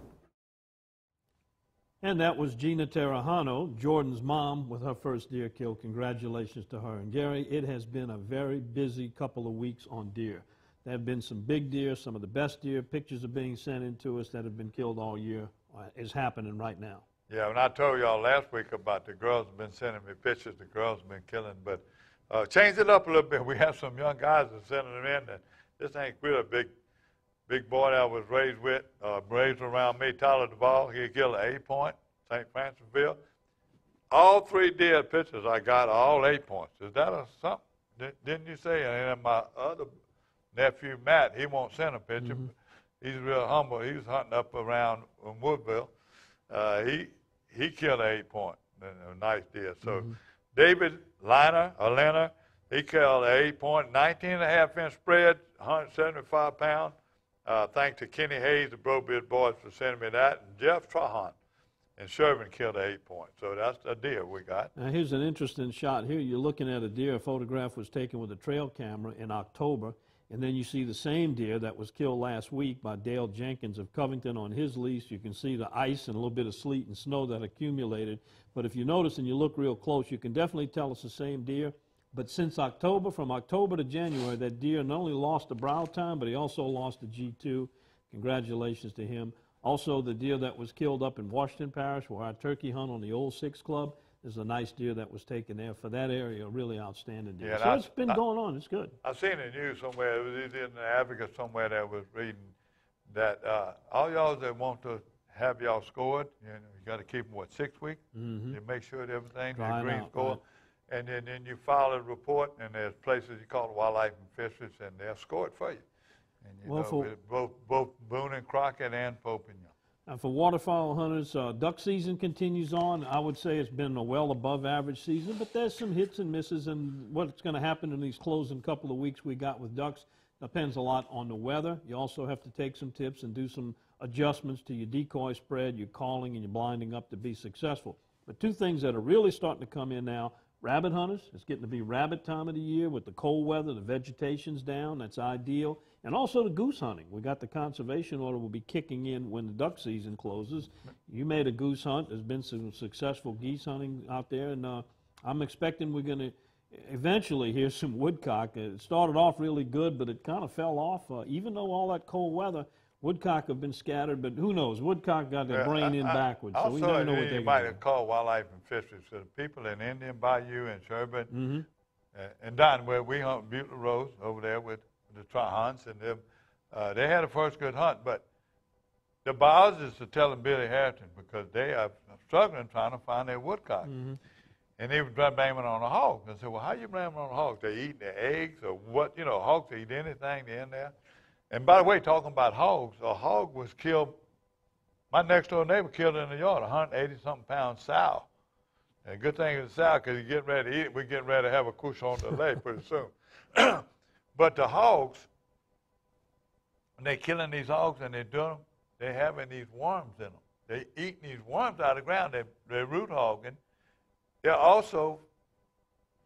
And that was Gina Terrajano, Jordan's mom, with her first deer kill. Congratulations to her. And Gary, it has been a very busy couple of weeks on deer. There have been some big deer, some of the best deer. Pictures are being sent in to us that have been killed all year. Uh, is happening right now. Yeah, when I told y'all last week about the girls have been sending me pictures, the girls have been killing, but uh, change it up a little bit. We have some young guys that are sending them in, and this ain't really a big Big boy that I was raised with, uh, raised around me, Tyler Duvall. He killed an eight point, Saint Francisville. All three deer pictures I got are all eight points. Is that a something? Didn't you say? And then my other nephew, Matt, he won't send a picture. Mm-hmm. He's real humble. He was hunting up around in Woodville. Uh, he he killed an eight point, a nice deer. So mm-hmm. David Liner, or Liner, he killed an eight point, nineteen and a half inch spread, one hundred seventy-five pounds. Uh, thanks to Kenny Hayes, the Brobid boys, for sending me that. And Jeff Trahan and Sherman killed an eight point. So that's a deer we got. Now here's an interesting shot here. You're looking at a deer. A photograph was taken with a trail camera in October. And then you see the same deer that was killed last week by Dale Jenkins of Covington on his lease. You can see the ice and a little bit of sleet and snow that accumulated. But if you notice and you look real close, you can definitely tell it's the same deer. But since October, from October to January, that deer not only lost the brow time, but he also lost the G two. Congratulations to him. Also, the deer that was killed up in Washington Parish, where our turkey hunt on the old Six Club, there's a nice deer that was taken there for that area, a really outstanding deer. Yeah, so I, it's been I, going on. It's good. I've seen in the news somewhere, it was either in the Advocate somewhere that was reading that uh, all y'all that want to have y'all scored, you know, you got to keep them, what, six weeks? Mm-hmm. You make sure that everything, the green score. Right. And then, then you file a report, and there's places you call it wildlife and fisheries, and they'll score it for you. And you well, know, for, both, both Boone and Crockett and Pope and Young. And for waterfowl hunters, uh, duck season continues on. I would say it's been a well above average season, but there's some hits and misses, and what's going to happen in these closing couple of weeks we got with ducks depends a lot on the weather. You also have to take some tips and do some adjustments to your decoy spread, your calling, and your blinding up to be successful. But two things that are really starting to come in now: rabbit hunters. It's getting to be rabbit time of the year with the cold weather. The vegetation's down. That's ideal. And also the goose hunting. We got the conservation order will be kicking in when the duck season closes. You made a goose hunt. There's been some successful geese hunting out there, and uh, I'm expecting we're going to eventually hear some woodcock. It started off really good, but it kind of fell off. Uh, even though all that cold weather, woodcock have been scattered, but who knows? Woodcock got their yeah, brain I, in I, backwards, so we never know what they're you might have called wildlife and fisheries. So the people in Indian Bayou and Sherburne mm-hmm. uh, and down where we hunt Butler Rose over there with the Trahans and them, uh, they had a first good hunt, but the biologists are telling Billy Harrington because they are struggling trying to find their woodcock. Mm-hmm. And they were blaming on the hogs. I said, well, how you blaming on the hogs? They eating their eggs or what? You know, hogs eat anything they're in there. And by the way, talking about hogs, a hog was killed, my next door neighbor killed in the yard, a one hundred eighty something pound sow. And good thing it's a sow because he's getting ready to eat it. We're getting ready to have a kush on the leg pretty soon. But the hogs, when they're killing these hogs and they're doing them, they're having these worms in them. They're eating these worms out of the ground. They're, they're root hogging. They're also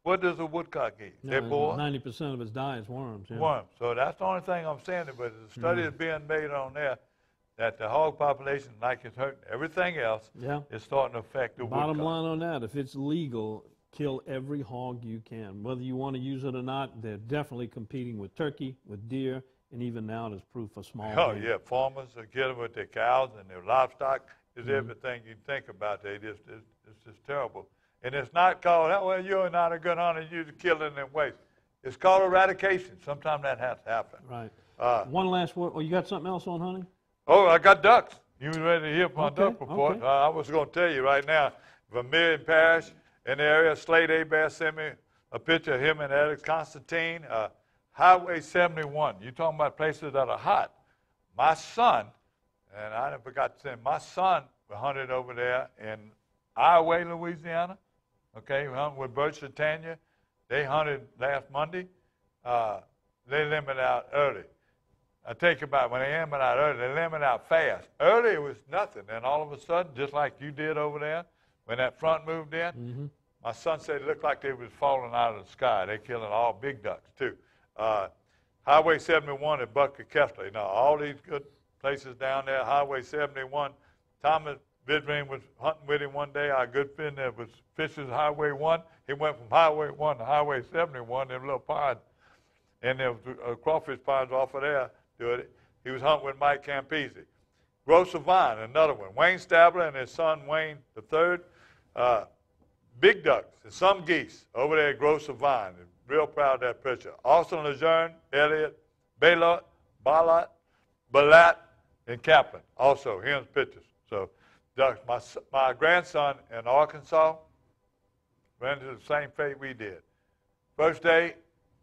what does a woodcock eat? They boil? ninety percent of its diet is worms. Yeah. Worms. So that's the only thing I'm saying. But the study Mm. is being made on there that the hog population, like it's hurting everything else, Yeah. is starting to affect the Bottom woodcock. line on that, if it's legal, kill every hog you can. Whether you want to use it or not, they're definitely competing with turkey, with deer, and even now there's proof for small Oh, game. yeah, farmers are killing with their cows and their livestock. Is Mhm. everything you think about. They just, it's, it's just terrible. And it's not called, oh, well, you're not a good hunter, you're killing them waste. It's called eradication. Sometimes that has to happen. Right. Uh, One last word. Oh, you got something else on hunting? Oh, I got ducks. You was ready to hear my Okay, duck report? okay. Uh, I was going to tell you right now, Vermilion Parish in the area, Slade Abair sent me a picture of him and Alex Constantine. Uh, Highway seventy-one. You talking about places that are hot. My son, and I forgot to say, my son hunted over there in Iowa, Louisiana. Okay, we hunted with Bert Satania. They hunted last Monday. Uh, they limit out early. I think about when they limit out early, they limit out fast. Early it was nothing, and all of a sudden, just like you did over there, when that front moved in, Mm-hmm. my son said it looked like they was falling out of the sky. They killing all big ducks too. Uh, Highway seventy-one at Bucket Kessler. You know, all these good places down there. Highway seventy-one. Thomas Bidring was hunting with him one day. Our good friend that was fishing Highway one. He went from Highway one to Highway seventy-one. Them little ponds, and there was uh, crawfish ponds off of there. Doing it. He was hunting with Mike Campese. Gross Vine, another one. Wayne Stabler and his son Wayne the third. Uh, big ducks and some geese over there at Gross Vine. Real proud of that picture. Austin Lejeune, Elliott, Baylor, Balat, Balat, and Kaplan. Also, here's pictures. So, ducks. My, my grandson in Arkansas ran into the same fate we did. First day,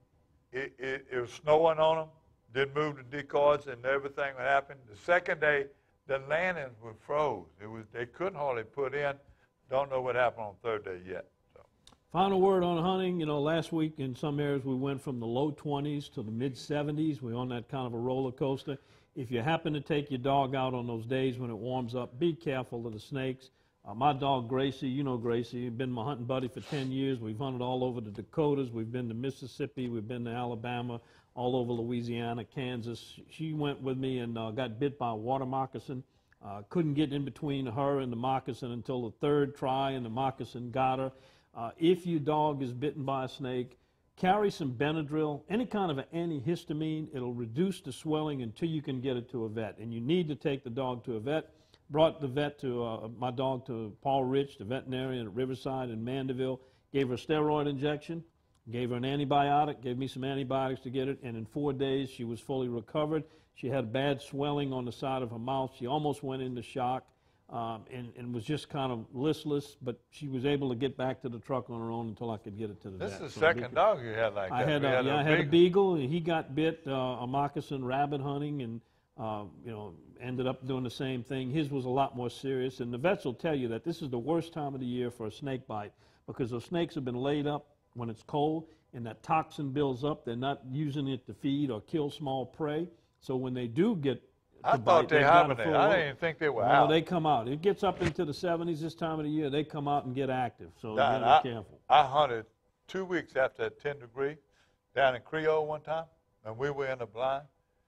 it, it, it was snowing on them. Didn't move the decoys and everything would happen. The second day, the landings were froze. It was they couldn't hardly put in. Don't know what happened on the third day yet. So. Final word on hunting. You know, last week in some areas we went from the low twenties to the mid seventies. We're on that kind of a roller coaster. If you happen to take your dog out on those days when it warms up, be careful of the snakes. Uh, my dog Gracie, you know Gracie, been my hunting buddy for ten years. We've hunted all over the Dakotas. We've been to Mississippi. We've been to Alabama, all over Louisiana, Kansas. She went with me and uh, got bit by a water moccasin. Uh, couldn't get in between her and the moccasin until the third try, and the moccasin got her. Uh, if your dog is bitten by a snake, carry some Benadryl, any kind of an antihistamine. It'll reduce the swelling until you can get it to a vet. And you need to take the dog to a vet. Brought the vet to uh, my dog to Paul Rich, the veterinarian at Riverside in Mandeville. Gave her a steroid injection, gave her an antibiotic, gave me some antibiotics to get it, and in four days she was fully recovered. She had bad swelling on the side of her mouth. She almost went into shock um, and, and was just kind of listless, but she was able to get back to the truck on her own until I could get it to the This vet. is the So second big- dog you had like I that. had, We a, had yeah, a I had a beagle. beagle, and he got bit uh, a moccasin rabbit hunting, and uh, you know, ended up doing the same thing. His was a lot more serious, and the vets will tell you that this is the worst time of the year for a snake bite because those snakes have been laid up when it's cold, and that toxin builds up. They're not using it to feed or kill small prey, so when they do get to I bite, thought they they've got a hibernated. full I load. didn't even think they were No, out. they come out. It gets up into the seventies this time of the year. They come out and get active, so you Don, gotta I, be careful. I hunted two weeks after that ten degree down in Creole one time, and we were in the blind.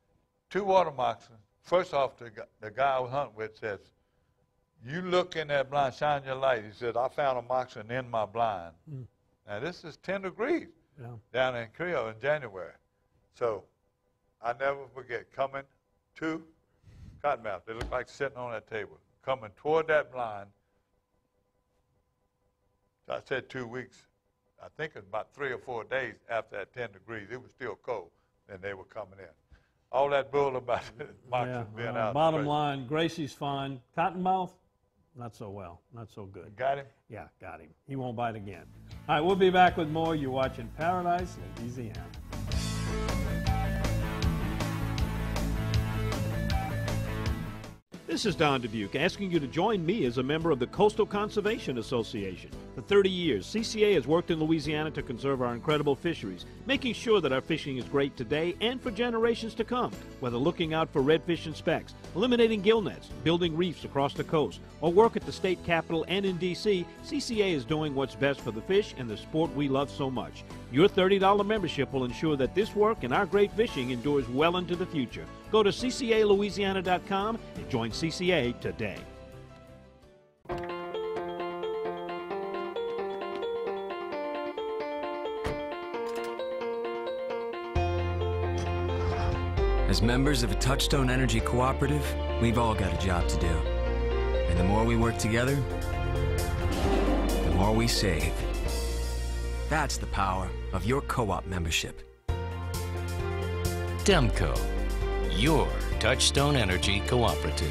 Two water moccasins. First off, the, gu- the guy I was hunting with says, you look in that blind, shine your light. He said, I found a moccasin in my blind. Mm. Now, this is ten degrees Yeah. down in Creole in January. So, I never forget coming to Cottonmouth. They look like sitting on that table. Coming toward that blind. I said two weeks. I think it was about three or four days after that ten degrees. It was still cold, and they were coming in. All that bull about moccasins Yeah, being uh, out. bottom But line, Gracie's fine. Cottonmouth, not so well, not so good. Got him? Yeah, got him. He won't bite again. All right, we'll be back with more. You're watching Paradise, Louisiana. This This is Don Dubuque asking you to join me as a member of the Coastal Conservation Association. For thirty years, C C A has worked in Louisiana to conserve our incredible fisheries, making sure that our fishing is great today and for generations to come. Whether looking out for redfish and specks, eliminating gill nets, building reefs across the coast, or work at the state capitol and in D C, C C A is doing what's best for the fish and the sport we love so much. Your thirty dollar membership will ensure that this work and our great fishing endures well into the future. Go to C C A Louisiana dot com and join C C A today. As members of a Touchstone Energy Cooperative, we've all got a job to do. And the more we work together, the more we save. That's the power of your co-op membership. Demco, your Touchstone Energy Cooperative.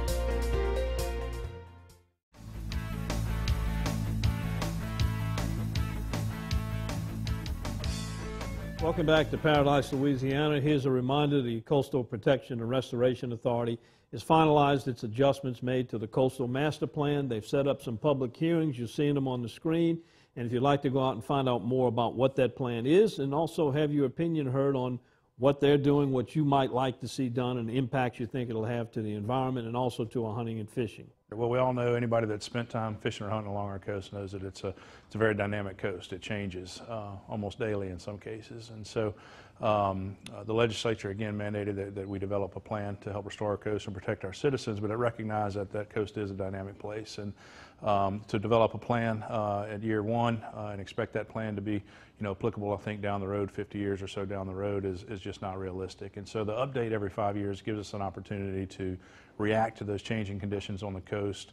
Welcome back to Paradise, Louisiana. Here's a reminder: the Coastal Protection and Restoration Authority has finalized its adjustments made to the Coastal Master Plan. They've set up some public hearings. You're seeing them on the screen. And if you'd like to go out and find out more about what that plan is and also have your opinion heard on what they're doing, what you might like to see done, and the impacts you think it'll have to the environment and also to our hunting and fishing. Well, we all know, anybody that's spent time fishing or hunting along our coast knows that it's a, it's a very dynamic coast. It changes uh, almost daily in some cases. And so um, uh, the legislature, again, mandated that, that we develop a plan to help restore our coast and protect our citizens, but it recognized that that coast is a dynamic place. And um, to develop a plan uh, at year one uh, and expect that plan to be, you know, applicable, I think, down the road, fifty years or so down the road, is, is just not realistic. And so the update every five years gives us an opportunity to react to those changing conditions on the coast,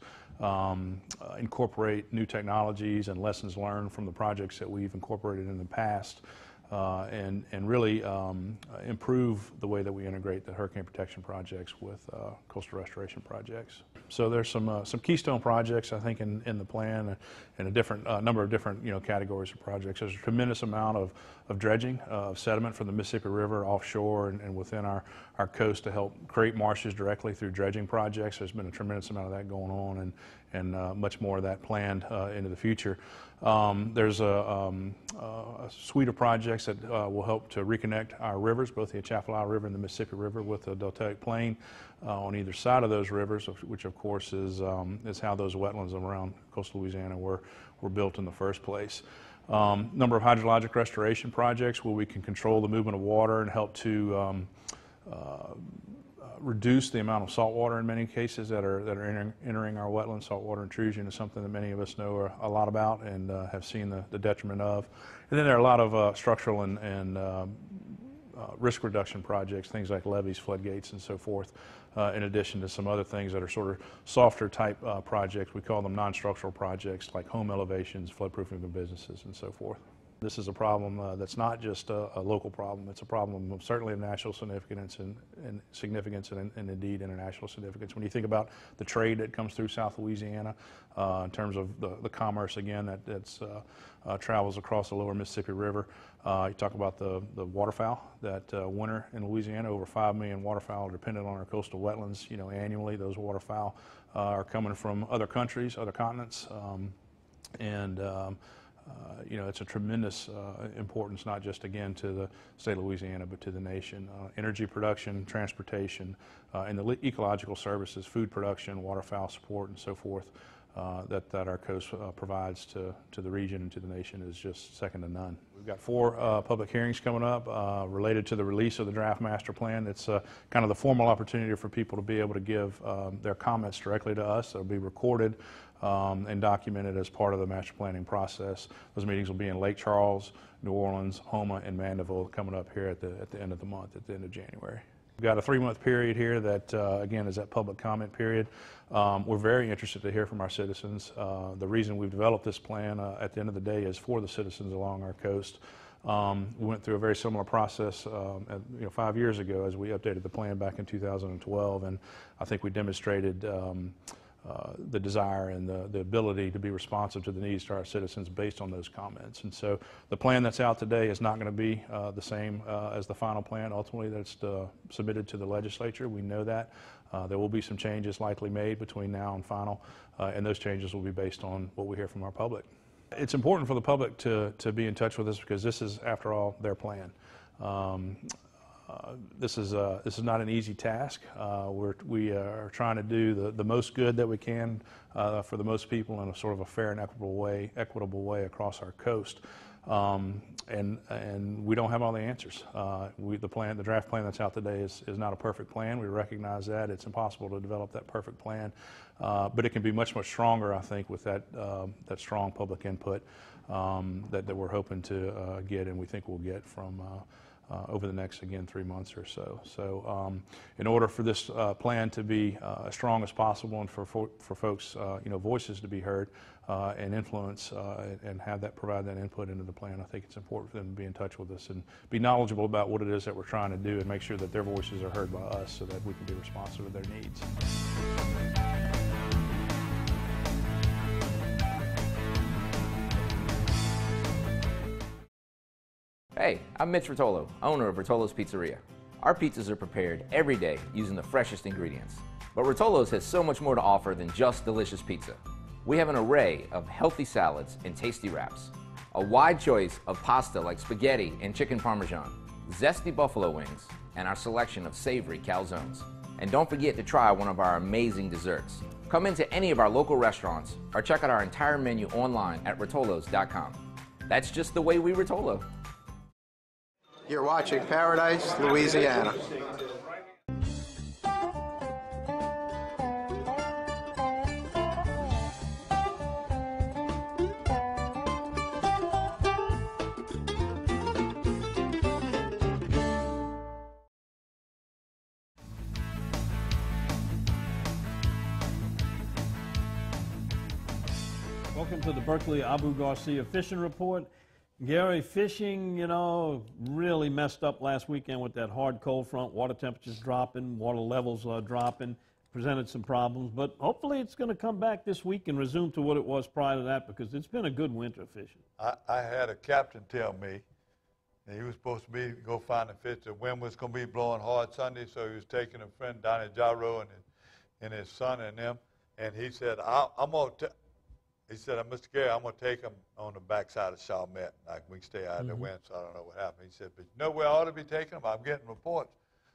um, uh, incorporate new technologies and lessons learned from the projects that we've incorporated in the past, uh, and, and really um, improve the way that we integrate the hurricane protection projects with uh, coastal restoration projects. So there's some, uh, some keystone projects, I think, in, in the plan, and a different uh, number of different, you know, categories of projects. There's a tremendous amount of, of dredging uh, of sediment from the Mississippi River offshore and, and within our, our coast to help create marshes directly through dredging projects. There's been a tremendous amount of that going on, and, and uh, much more of that planned uh, into the future. Um, there's a, um, uh, a suite of projects that uh, will help to reconnect our rivers, both the Atchafalaya River and the Mississippi River, with the deltaic plain uh, on either side of those rivers, which of course is, um, is how those wetlands around coastal Louisiana were, were built in the first place. Um, number of hydrologic restoration projects where we can control the movement of water and help to um, uh, reduce the amount of salt water in many cases that are that are entering, entering our wetlands. Saltwater intrusion is something that many of us know a lot about and uh, have seen the, the detriment of. And then there are a lot of uh, structural and, and um, uh, risk reduction projects, things like levees, floodgates, and so forth, uh, in addition to some other things that are sort of softer type uh, projects. We call them non-structural projects, like home elevations, floodproofing of businesses, and so forth. This is a problem uh, that's not just a, a local problem. It's a problem of certainly of national significance and, and significance and, and indeed international significance. When you think about the trade that comes through South Louisiana, uh, in terms of the, the commerce, again, that that's, uh, uh, travels across the lower Mississippi River. Uh, you talk about the, the waterfowl that uh, winter in Louisiana. Over five million waterfowl are dependent on our coastal wetlands, you know, annually. Those waterfowl uh, are coming from other countries, other continents, um, and um, Uh, you know, it's a tremendous uh, importance, not just, again, to the state of Louisiana, but to the nation. Uh, energy production, transportation, uh, and the ecological services, food production, waterfowl support, and so forth, uh, that, that our coast uh, provides to, to the region and to the nation is just second to none. We've got four uh, public hearings coming up uh, related to the release of the draft master plan. It's uh, kind of the formal opportunity for people to be able to give um, their comments directly to us. They'll be recorded Um, and documented as part of the master planning process. Those meetings will be in Lake Charles, New Orleans, Houma, and Mandeville coming up here at the, at the end of the month, at the end of January. We've got a three-month period here that, uh, again, is that public comment period. Um, we're very interested to hear from our citizens. Uh, the reason we've developed this plan uh, at the end of the day is for the citizens along our coast. Um, we went through a very similar process um, at, you know, five years ago as we updated the plan back in two thousand twelve, and I think we demonstrated um, uh, the desire and the, the ability to be responsive to the needs to our citizens based on those comments. And so the plan that's out today is not going to be uh, the same uh, as the final plan ultimately that's uh, submitted to the legislature. We know that. Uh, there will be some changes likely made between now and final, uh, and those changes will be based on what we hear from our public. It's important for the public to, to be in touch with us because this is, after all, their plan. Um, uh, this is uh, this is not an easy task. Uh, we're, we are trying to do the, the most good that we can uh, for the most people in a sort of a fair and equitable way, equitable way across our coast. Um, and and we don't have all the answers. Uh, we, the plan, the draft plan that's out today is, is not a perfect plan. We recognize that. It's impossible to develop that perfect plan, uh, but it can be much, much stronger, I think, with that, uh, that strong public input um, that, that we're hoping to uh, get and we think we'll get from uh, Uh, over the next, again, three months or so. So um, in order for this uh, plan to be uh, as strong as possible and for, for, for folks, uh, you know, voices to be heard uh, and influence uh, and have that, provide that input into the plan, I think it's important for them to be in touch with us and be knowledgeable about what it is that we're trying to do and make sure that their voices are heard by us so that we can be responsive to their needs. Hey, I'm Mitch Rotolo, owner of Rotolo's Pizzeria. Our pizzas are prepared every day using the freshest ingredients. But Rotolo's has so much more to offer than just delicious pizza. We have an array of healthy salads and tasty wraps, a wide choice of pasta like spaghetti and chicken parmesan, zesty buffalo wings, and our selection of savory calzones. And don't forget to try one of our amazing desserts. Come into any of our local restaurants or check out our entire menu online at rotolos dot com. That's just the way we Rotolo. You're watching Paradise, Louisiana. Welcome to the Berkeley Abu Garcia Fishing Report. Gary, fishing, you know, really messed up last weekend with that hard cold front. Water temperatures dropping, water levels are dropping, presented some problems. But hopefully it's going to come back this week and resume to what it was prior to that because it's been a good winter fishing. I, I had a captain tell me, and he was supposed to be go find a fish. The wind was going to be blowing hard Sunday, so he was taking a friend down at Gyro and his, and his son and them. And he said, I, I'm going to He said, Mister Gary, I'm going to take him on the backside of Chalmette. Like we can stay out of the Mhm. wind, so I don't know what happened. He said, but you know where I ought to be taking him? I'm getting reports.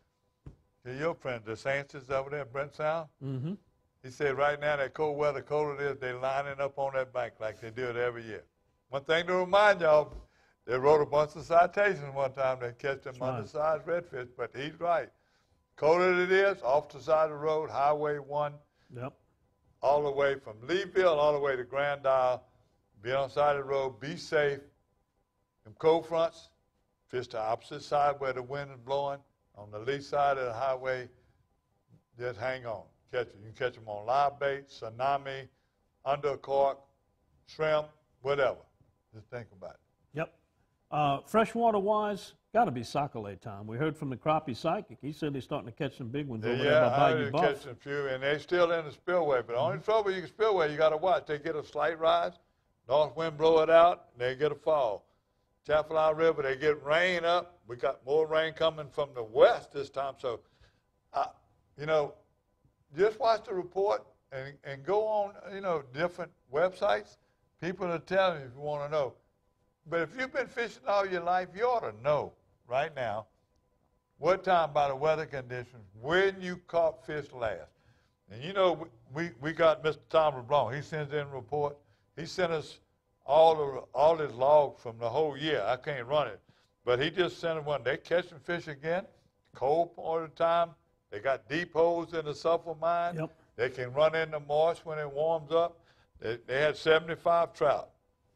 To your friend, the Saints over there in Brent Sound. Mm-hmm. He said, right now, that cold weather, cold it is, they're lining up on that bank like they do it every year. One thing to remind y'all, they wrote a bunch of citations one time. They catch them right. undersized redfish, but he's right. Colder it is, off the side of the road, Highway one. Yep. All the way from Leeville all the way to Grand Isle. Be on the side of the road, be safe. Them cold fronts, fish the opposite side where the wind is blowing. On the lee side of the highway, just hang on. Catch it. You can catch them on live bait, tsunami, under cork, shrimp, whatever. Just think about it. Yep. Uh, freshwater wise, got to be sac-a-lait time. We heard from the crappie psychic. He said they're starting to catch some big ones over there Yeah, by I Bayou heard Buff. catching a few, and they're still in the spillway. But the only trouble you can spillway, you got to watch. They get a slight rise, north wind blow it out, and they get a fall. Chafalai River, they get rain up. We got more rain coming from the west this time. So, uh, you know, just watch the report and, and go on, you know, different websites. People are telling you if you want to know. But if you've been fishing all your life, you ought to know right now what time by the weather conditions, when you caught fish last. And you know, we, we got Mister Tom LeBlanc. He sends in a report. He sent us all the, all his logs from the whole year. I can't run it. But he just sent one. They're catching fish again, cold part of the time. They got deep holes in the sulfur mine. Yep. They can run in the marsh when it warms up. They, they had seventy-five trout.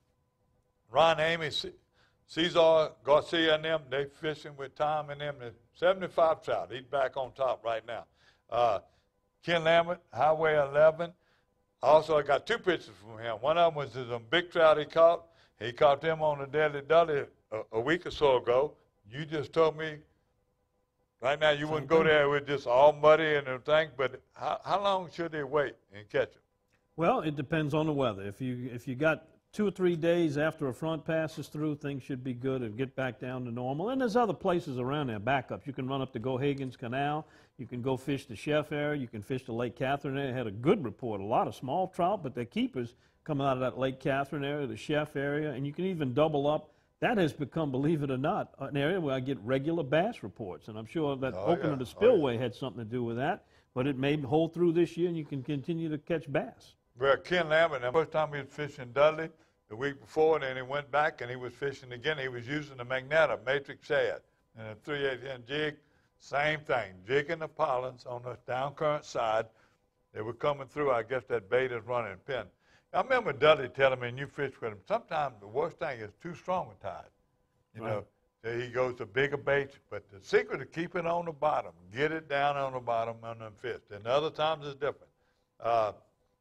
Ron Amy, Cesar Garcia and them, they fishing with Tom and them. There's seventy-five trout. He's back on top right now. Uh, Ken Lambert, Highway eleven. Also, I got two pictures from him. One of them was some big trout he caught. He caught them on the Deadly Dudley a, a week or so ago. You just told me Right now, you Same wouldn't go thing. there with just all muddy and everything, but how, how long should they wait and catch them? Well, it depends on the weather. If you if you got two or three days after a front passes through, things should be good and get back down to normal. And there's other places around there, backups. You can run up to Gohagen's Canal. You can go fish the Chef area. You can fish the Lake Catherine area. Had a good report. A lot of small trout, but they're keepers coming out of that Lake Catherine area, the Chef area, and you can even double up. That has become, believe it or not, an area where I get regular bass reports, and I'm sure that Oh, opening yeah. of the Oh, spillway had something to do with that, but it may hold through this year, and you can continue to catch bass. Well, Ken Lambert, the first time he was fishing Dudley, the week before, and then he went back and he was fishing again. He was using the Magneta matrix shad and a three eighths inch jig. Same thing, jigging the pollens on the down current side. They were coming through. I guess that bait is running pin. I remember Dudley telling me, and you fish with him, sometimes the worst thing is too strong a tide. You Right. know, so he goes to bigger baits, but the secret is keep it on the bottom. Get it down on the bottom on them fish. And other times it's different. Uh,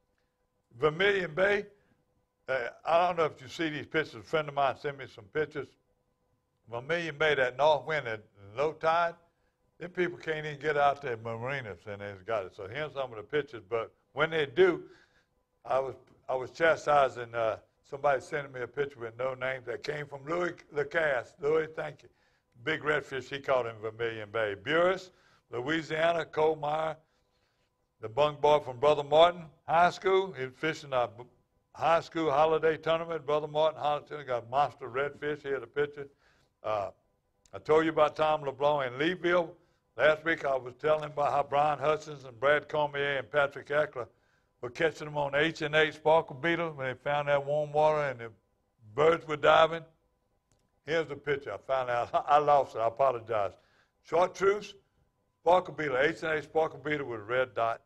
Vermilion Bay, uh, I don't know if you see these pictures. A friend of mine sent me some pictures. Vermilion Bay, that north wind at low tide, then people can't even get out there marinas and they've got it. So here's some of the pictures. But when they do, I was I was chastising uh, somebody sending me a picture with no names that came from Louis Lacasse. Louis, thank you. Big redfish, he caught in Vermilion Bay. Buras, Louisiana, Colemeyer, the bunk boy from Brother Martin High School. He was fishing a high school holiday tournament. Brother Martin Holiday got monster redfish. Here's a picture. Uh, I told you about Tom LeBlanc in Leeville. Last week I was telling him about how Brian Hutchins and Brad Cormier and Patrick Eckler were catching them on H and H sparkle beetle when they found that warm water and the birds were diving. Here's the picture. I found out. I lost it. I apologize. Chartreuse, sparkle beetle, H and H sparkle beetle with a red dot.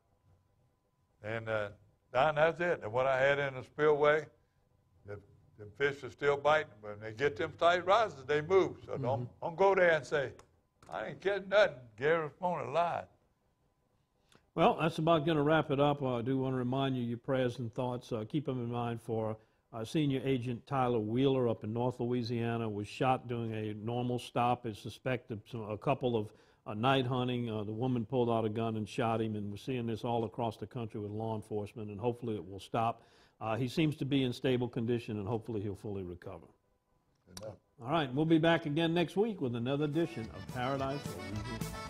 And uh, Don, that's it. And what I had in the spillway, the, the fish are still biting. But when they get them tight risers, they move. So Mm-hmm. don't, don't go there and say, I ain't catching nothing. Gary Ramona lied. Well, that's about going to wrap it up. Uh, I do want to remind you your prayers and thoughts. Uh, keep them in mind for uh, Senior Agent Tyler Wheeler up in North Louisiana was shot doing a normal stop. Is suspected some, a couple of uh, night hunting. Uh, the woman pulled out a gun and shot him, and we're seeing this all across the country with law enforcement, and hopefully it will stop. Uh, he seems to be in stable condition, and hopefully he'll fully recover. All right, we'll be back again next week with another edition of Paradise Louisiana.